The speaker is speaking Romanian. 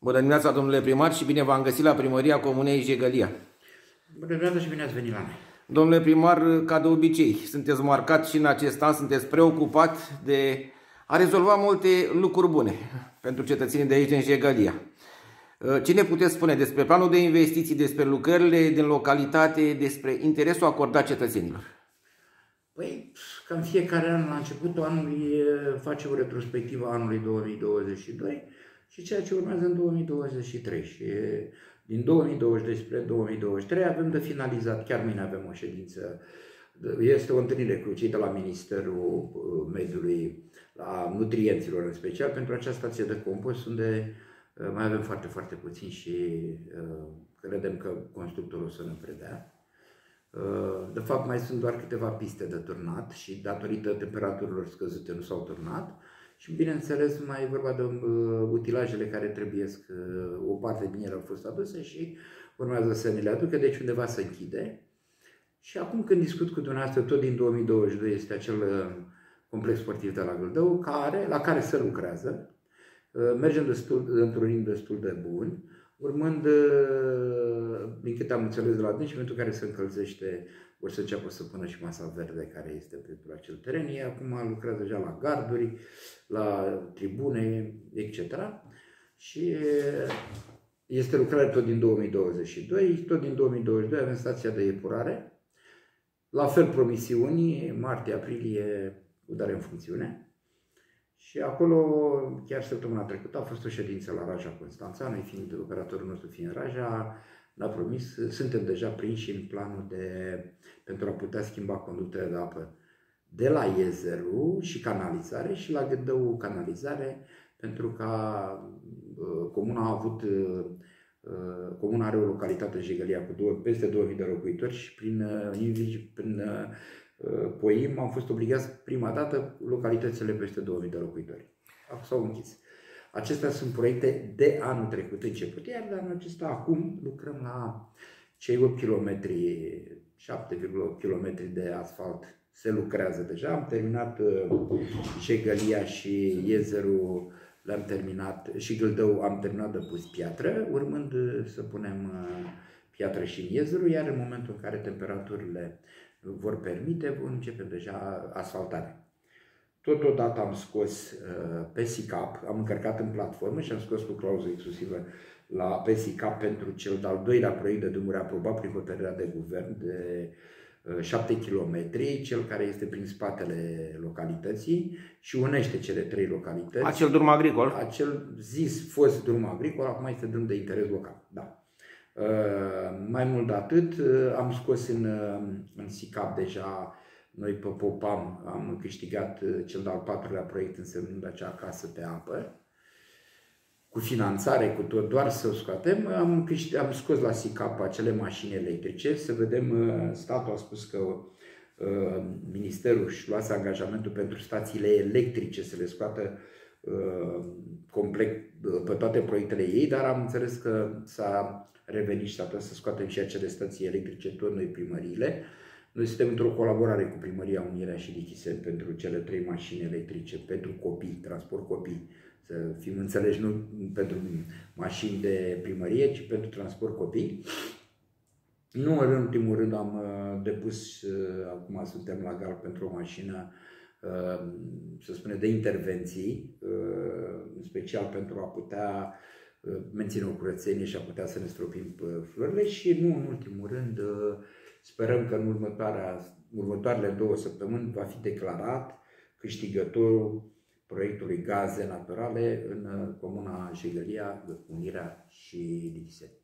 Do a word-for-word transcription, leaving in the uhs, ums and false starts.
Bună dimineața, domnule primar, și bine v-am găsit la Primăria Comunei Jegălia. Bună dimineața și bine ați venit la noi. Domnule primar, ca de obicei, sunteți marcat și în acest an, sunteți preocupat de a rezolva multe lucruri bune pentru cetățenii de aici din Jegălia. Ce ne puteți spune despre planul de investiții, despre lucrările din localitate, despre interesul acordat cetățenilor? Păi, ca în fiecare an, la începutul anului, face o retrospectivă a anului două mii douăzeci și doi și ceea ce urmează în două mii douăzeci și trei. Și din două mii douăzeci și doi spre două mii douăzeci și trei avem de finalizat, chiar mâine avem o ședință, este o întâlnire cu cei de la Ministerul Mediului, la nutrienților în special, pentru această stație de compost, unde mai avem foarte, foarte puțin și credem că constructorul o să ne predea. De fapt, mai sunt doar câteva piste de turnat și datorită temperaturilor scăzute nu s-au turnat. Și bineînțeles, mai e vorba de utilajele care trebuie, o parte din ele au fost aduse și urmează să ne le aducă, deci undeva se închide. Și acum când discut cu dumneavoastră, tot din două mii douăzeci și doi este acel complex sportiv de la Gâldău, care, la care se lucrează, mergem destul, într-un ritm destul de bun, urmând, din câte am înțeles de la dânsi, în momentul în care se încălzește, vor să înceapă să pună și masa verde care este pentru acel teren. Ei acum lucrează deja la garduri, la tribune, et cetera. Și este lucrare tot din două mii douăzeci și doi, tot din două mii douăzeci și doi avem stația de epurare. La fel promisiuni, martie-aprilie, udare în funcțiune. Și acolo, chiar săptămâna trecută, a fost o ședință la Raja Constanța, noi fiind operatorul nostru fiind Raja, ne-a promis, suntem deja prinși în planul de, pentru a putea schimba conductele de apă de la Iezerul și canalizare și la Gâldău canalizare, pentru ca uh, comuna a avut, uh, comuna are o localitate în Jegălia cu două, peste două mii de locuitori și prin uh, Invigi, prin uh, Poim am fost obligați prima dată localitățile peste două mii de locuitori. S-au închis. Acestea sunt proiecte de anul trecut început, iar de anul acesta acum lucrăm la cei opt kilometri, șapte virgulă opt kilometri de asfalt. Se lucrează deja. Am terminat Jegălia și Iezerul, le-am terminat, și Gâldău am terminat de pus piatră, urmând să punem piatră și în Iezerul, iar în momentul în care temperaturile vor permite, vom începe deja asfaltarea. Totodată am scos uh, pe S I C A P, am încărcat în platformă și am scos cu clauză exclusivă la, pe S I C A P pentru cel de-al doilea proiect de drumuri aprobat prin hotărârea de guvern de uh, șapte kilometri, cel care este prin spatele localității și unește cele trei localități. Acel drum agricol? Acel zis fost drum agricol, acum este drum de interes local. Da. Uh, mai mult de atât, uh, am scos în, uh, în S I C A P deja, noi pe Popam am câștigat uh, cel de-al patrulea proiect însemnând acea casă pe apă, cu finanțare, cu tot, doar să o scoatem. Am, am scos la S I C A P acele mașini electrice, să vedem, uh, statul a spus că uh, ministerul își luase angajamentul pentru stațiile electrice să le scoată uh, complet uh, pe toate proiectele ei, dar am înțeles că s-a revenit și s-a putea să scoatem și acele stații electrice, tot noi primăriile. Noi suntem într-o colaborare cu Primăria Unirea și Dichisen pentru cele trei mașini electrice, pentru copii, transport copii, să fim înțeleși, nu pentru mașini de primărie, ci pentru transport copii. Nu în ultimul rând am depus, acum suntem la gal pentru o mașină, să spunem, de intervenții, în special pentru a putea menține o curățenie și a putea să ne stropim florile și nu în ultimul rând sperăm că în următoarea, următoarele două săptămâni va fi declarat câștigătorul proiectului gaze naturale în comuna Jegălia, Unirea și Dichisen.